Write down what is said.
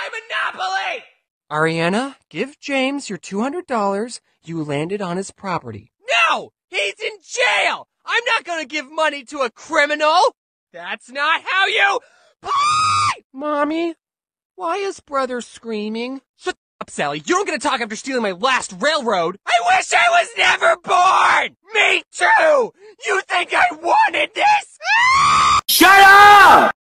play Monopoly! Ariana, give James your $200. You landed on his property. No! He's in jail! I'm not gonna give money to a criminal! That's not how you play! Mommy, why is brother screaming? Shut up, Sally. You don't get to talk after stealing my last railroad. I wish I was never born! Me too! You think I wanted this? Shut up!